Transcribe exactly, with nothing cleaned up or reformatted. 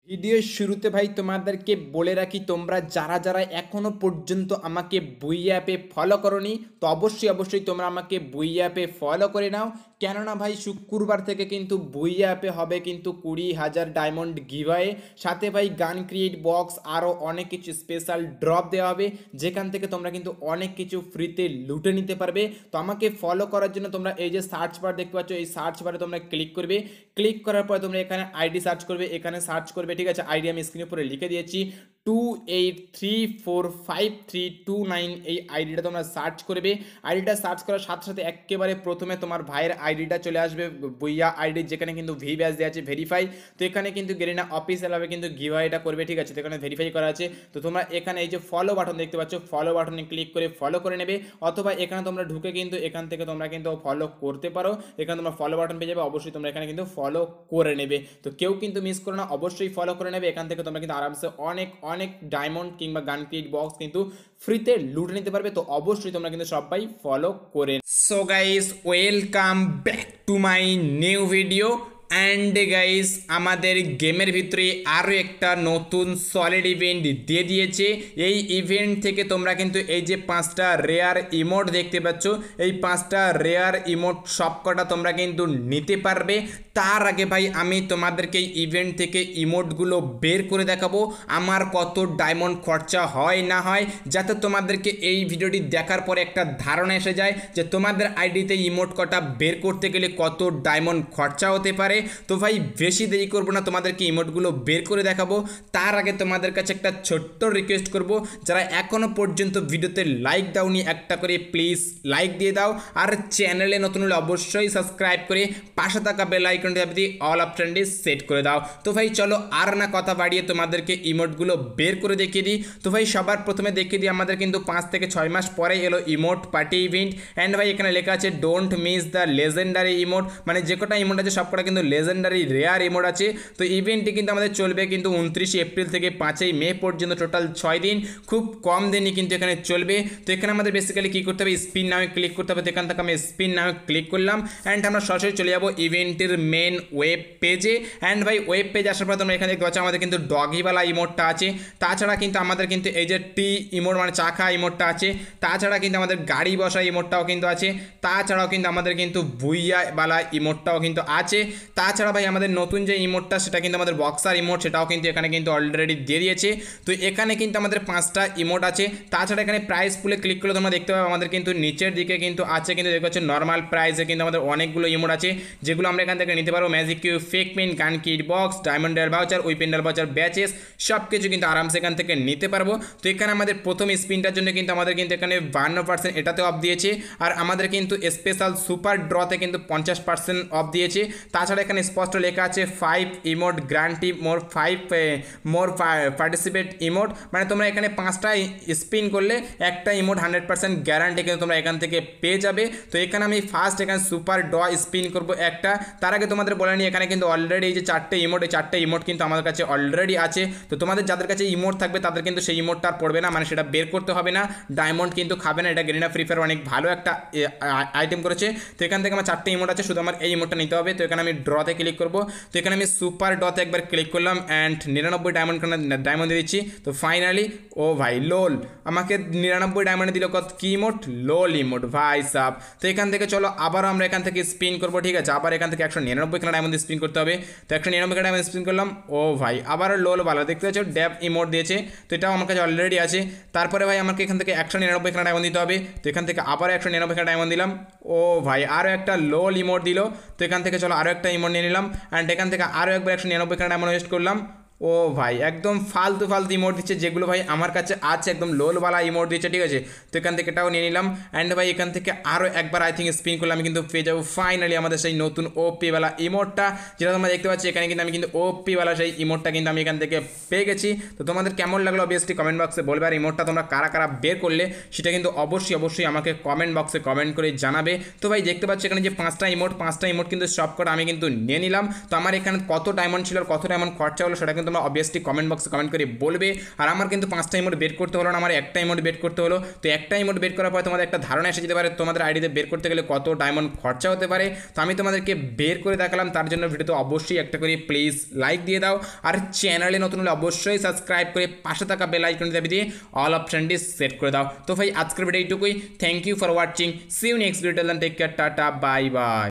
ভিডিওর শুরুতে ভাই তোমাদেরকে বলে রাখি, তোমরা যারা যারা এখনো পর্যন্ত আমাকে বুই অ্যাপে ফলো করোনি তো অবশ্যই অবশ্যই তোমরা আমাকে বুই অ্যাপে ফলো করে নাও। কেননা ভাই শুক্রবার থেকে কিন্তু বুই অ্যাপে হবে কিন্তু কুড়ি হাজার ডায়মন্ড গিভওয়ে, সাথে ভাই গান ক্রিয়েট বক্স আরও অনেক কিছু স্পেশাল ড্রপ দেওয়া হবে, যেখান থেকে তোমরা কিন্তু অনেক কিছু ফ্রিতে লুটে নিতে পারবে। তো আমাকে ফলো করার জন্য তোমরা এই যে সার্চ বার দেখতে পাচ্ছ, এই সার্চ বারে তোমরা ক্লিক করবে। ক্লিক করার পরে তোমরা এখানে আইডি সার্চ করবে, এখানে সার্চ করবে, ঠিক আছে। আইডি আমি স্ক্রিনের উপরে লিখে দিয়েছি, two eight three four five three two nine. এই আইডিটা তোমরা সার্চ করবে। আইডিটা সার্চ করার সাথে সাথে একেবারে প্রথমে তোমার ভাইয়ের আইডিটা চলে আসবে, বুইয়া আইডি, যেখানে কিন্তু ভি ব্যাচ দেওয়া আছে ভেরিফাই। তো এখানে কিন্তু গেরিনা অফিসিয়ালভাবে কিন্তু গিভওয়েটা করবে, ঠিক আছে। তো এখানে ভেরিফাই করা আছে। তো তোমরা এখানে এই যে ফলো বাটন দেখতে পাচ্ছ, ফলো বাটনে ক্লিক করে ফলো করে নেবে, অথবা এখানে তোমরা ঢুকে কিন্তু এখান থেকে তোমরা কিন্তু ফলো করতে পারো। এখানে তোমরা ফলো বাটন পেয়ে যাবে, অবশ্যই তোমরা এখানে কিন্তু ফলো করে নেবে। তো কেউ কিন্তু মিস করো না, অবশ্যই ফলো করে নেবে। এখান থেকে তোমরা কিন্তু আরামসে অনেক অনেক ডায়মন্ড কিংবা গান ক্রিয়েট বক্স কিন্তু ফ্রিতে লুটে নিতে পারবে। তো অবশ্যই তোমরা কিন্তু সবাই ফলো করে। So guys, welcome back to my new video. And guys, আমাদের গেমের ভিতরে আরও একটা নতুন সলিড ইভেন্ট দিয়ে দিয়েছে। এই ইভেন্ট থেকে তোমরা কিন্তু এই যে পাঁচটা রেয়ার ইমোট দেখতে পাচ্ছ, এই পাঁচটা রেয়ার ইমোট সবকটা তোমরা কিন্তু নিতে পারবে। তার আগে ভাই আমি তোমাদেরকে এই ইভেন্ট থেকে ইমোটগুলো বের করে দেখাবো, আমার কত ডায়মন্ড খরচা হয় না হয়, যাতে তোমাদেরকে এই ভিডিওটি দেখার পরে একটা ধারণা এসে যায় যে তোমাদের আইডিতে ইমোট কটা বের করতে গেলে কত ডায়মন্ড খরচা হতে পারে। তো ভাই বেশি দেরি করবো না, তোমাদেরকে ইমোটগুলো বের করে দেখাবো। তার আগে তোমাদের কাছে একটা ছোট্ট রিকোয়েস্ট করব, যারা এখনো পর্যন্ত ভিডিওতে লাইক দাওনি একটা করে প্লিজ লাইক দিয়ে দাও, আর চ্যানেলে নতুন হলে অবশ্যই সাবস্ক্রাইব করে পাশে থাকা বেল আইকনটি চাপ দিয়ে অল অপশনটি সেট করে দাও। তো ভাই চলো আর না কথা বাড়িয়ে তোমাদেরকে ইমোটগুলো বের করে দেখিয়ে দিই। তো ভাই সবার প্রথমে দেখিয়ে দিই, আমাদের কিন্তু পাঁচ থেকে ছয় মাস পরে এলো ইমোট পার্টি ইভেন্ট। অ্যান্ড ভাই এখানে লেখা আছে don't miss the legendary emote, মানে যে কটা ইমোট আছে সবকটা কিন্তু লেজেন্ডারি রেয়ার ইমোট আছে। তো ইভেন্টটি কিন্তু আমাদের চলবে কিন্তু উনত্রিশে এপ্রিল থেকে পাঁচই মে পর্যন্ত, টোটাল ছয় দিন, খুব কম দিনই কিন্তু এখানে চলবে। তো এখানে আমাদের বেসিক্যালি কী করতে হবে, স্পিন নামে ক্লিক করতে হবে। তো এখান থেকে আমি স্পিন নামে ক্লিক করলাম, অ্যান্ড আমরা সরাসরি চলে যাবো ইভেন্টের মেন ওয়েব পেজে। অ্যান্ড ভাই ওয়েব পেজ আসার পর তোমরা এখানে দেখতে পাচ্ছ আমাদের কিন্তু ডগিওয়ালা ইমোটটা আছে। তাছাড়া কিন্তু আমাদের কিন্তু এই যে টি ইমোট মানে চাখা ইমোটটা আছে। তাছাড়া কিন্তু আমাদের গাড়ি বসা ইমোটটাও কিন্তু আছে। তাছাড়াও কিন্তু আমাদের কিন্তু ভুইয়াওয়ালা ইমোটটাও কিন্তু আছে। তাছাড়া ভাই আমাদের নতুন যে ইমোটটা সেটা কিন্তু আমাদের বক্সার ইমোট, সেটাও কিন্তু এখানে কিন্তু অলরেডি দিয়ে দিয়েছে। তো এখানে কিন্তু আমাদের পাঁচটা ইমোট আছে। তাছাড়া এখানে প্রাইস পুলে ক্লিক করলে তোমরা দেখতে পাবে আমাদের কিন্তু নিচের দিকে কিন্তু আছে কিন্তু দেখতে পাচ্ছ নর্মাল প্রাইসে কিন্তু আমাদের অনেকগুলো ইমোট আছে, যেগুলো আমরা এখান থেকে নিতে পারবো। Magic cube, fake pin, gun kit box, ডায়মন্ডের ভাউচার, উইপেন্ডার ভাউচার, ব্যাচেস, সব কিছু কিন্তু আরামসে এখান থেকে নিতে পারবো। তো এখানে আমাদের প্রথম স্পিনটার জন্য কিন্তু আমাদের কিন্তু এখানে বান্ন পার্সেন্ট এটাতে অফ দিয়েছে, আর আমাদের কিন্তু স্পেশাল সুপার ড্রতে কিন্তু পঞ্চাশ পার্সেন্ট অফ দিয়েছে। তাছাড়া এখানে স্পষ্ট লেখা আছে five emote guarantee more five more participate emote, মানে তোমরা এখানে পাঁচটা স্পিন করলে একটা ইমোট হান্ড্রেড পার্সেন্ট গ্যারান্টি কিন্তু তোমরা এখান থেকে পেয়ে যাবে। তো এখানে আমি ফার্স্ট এখানে সুপার ড স্পিন করব একটা। তার আগে তোমাদের বলে নিই, এখানে কিন্তু অলরেডি এই যে চারটে ইমোট, এই চারটে ইমোট কিন্তু আমাদের কাছে অলরেডি আছে। তো তোমাদের যাদের কাছে ইমোট থাকবে তাদের কিন্তু সেই ইমোটটা আর পড়বে না, মানে সেটা বের করতে হবে না, ডায়মন্ড কিন্তু খাবে না। এটা গেরিনা ফ্রি ফায়ার অনেক ভালো একটা আইটেম করেছে। তো এখান থেকে আমার চারটে ইমোট আছে, শুধু আমার এই ইমোটটা নিতে হবে। তো এখানে আমি ড্রতে ক্লিক করব। তো এখানে আমি সুপার ডতে একবার ক্লিক করলাম, অ্যান্ড নিরানব্বই ডায়মন্ড ডায়মন্ড দিয়ে দিচ্ছি। তো ফাইনালি ও ভাই লোল আমাকে নিরানব্বই ডায়মন্ডে দিল কত, কি ইমোট, লোল ইমোট ভাই সাব। তো এখান থেকে চলো আবারও আমরা এখান থেকে স্পিন করবো, ঠিক আছে। আবার এখান থেকে একশো নিরানব্বই খানা ডায়মন্ড স্পিন করতে হবে। তো একশো নিরানব্বই খানা ডায়মন্ড স্পিন করলাম, ও ভাই আবার লোল ভালো দেখতে পাচ্ছ ড্যাব ইমোট দিয়েছে। তো এটাও আমার কাছে অলরেডি আছে। তারপরে ভাই আমাকে এখান থেকে একশো নিরানব্বই খানা ডায়মন্ড দিতে হবে। তো এখান থেকে আবার একশো নিরানব্বই খানা ডায়মন্ড দিলাম, ও ভাই আরও একটা লোল ইমোট দিল। তো এখান থেকে চলো আরও একটা ইমোট নিয়ে নিলাম, অ্যান্ড এখান থেকে আরও একবার একশো নিরানব্বই খানা ডায়মন্ড ওয়েস্ট করলাম। ও ভাই একদম ফালতু ফালতু ইমোট দিচ্ছে, যেগুলো ভাই আমার কাছে আছে একদম লোলওয়ালা ইমোট দিচ্ছে, ঠিক আছে। তো এখান থেকে এটাও নিয়ে নিলাম, অ্যান্ড ভাই এখান থেকে আরও একবার আই থিঙ্ক স্পিন করলে আমি কিন্তু পেয়ে যাবো ফাইনালি আমাদের সেই নতুন ওপিওয়ালা ইমোটটা, যেটা তোমরা দেখতে পাচ্ছি। এখানে কিন্তু আমি কিন্তু ওপিওয়ালা সেই ইমোটটা কিন্তু আমি এখান থেকে পেয়ে গেছি। তো তোমাদের কেমন লাগলো অবভিয়াসলি কমেন্ট বক্সে বলবে, আর ইমোটটা তোমরা কারা কারা বের করলে সেটা কিন্তু অবশ্যই অবশ্যই আমাকে কমেন্ট বক্সে কমেন্ট করে জানাবে। তো ভাই দেখতে পাচ্ছি এখানে যে পাঁচটা ইমোট, পাঁচটা ইমোট কিন্তু সব করে আমি কিন্তু নিয়ে নিলাম। তো আমার এখানে কত ডায়মন্ড ছিল আর কত ডায়মন্ড খরচা হলো সেটা কিন্তু তোমরা অবভিয়াসলি কমেন্ট বক্সে কমেন্ট করে বলবে। আর আমার কিন্তু পাঁচটা ইমোট বের করতে হলো না, আমার একটা ইমোট বের করতে হলো। তো একটা ইমোট বের করার পর তোমাদের একটা ধারণা এসে যেতে পারে তোমাদের আইডিতে বের করতে গেলে কত ডায়মন্ড খরচা হতে পারে। তো আমি তোমাদেরকে বের করে দেখালাম, তার জন্য ভিডিওতে অবশ্যই একটা করে প্লিজ লাইক দিয়ে দাও। আর চ্যানেলে নতুন হলে অবশ্যই সাবস্ক্রাইব করে পাশে থাকা বেল আইকনটি দাবি দিয়ে অল অপশনটি সেট করে দাও। তো ভাই আজকের ভিডিও এইটুকুই। Thank you for watching, see you next video, take care, tata, bye by.